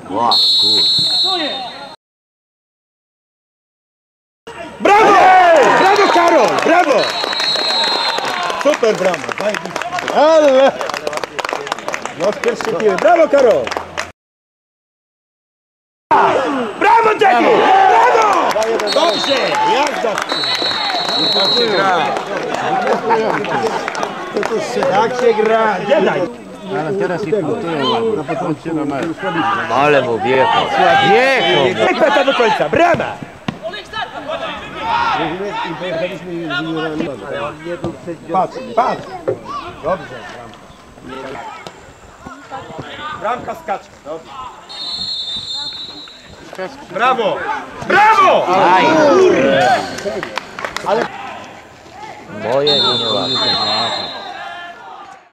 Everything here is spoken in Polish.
Ła, kur... Brawo! Brawo, Karol! Brawo! Super brama, zajebiście. Ale... No z pierwszej piły. Brawo, Karol! Brawo, Jackie! Brawo! Dobrze! Jazda! Tak się gra. Tak się gra. Daj. Ale teraz ich punktują na początku na mecz. Ale mu wjechał. Wjechał! Peta do końca, brama! Patrz, patrz! Dobrze, bramka skacze. Dobrze. Brawo! Brawo! Aj! Ale... Moje nie ładne.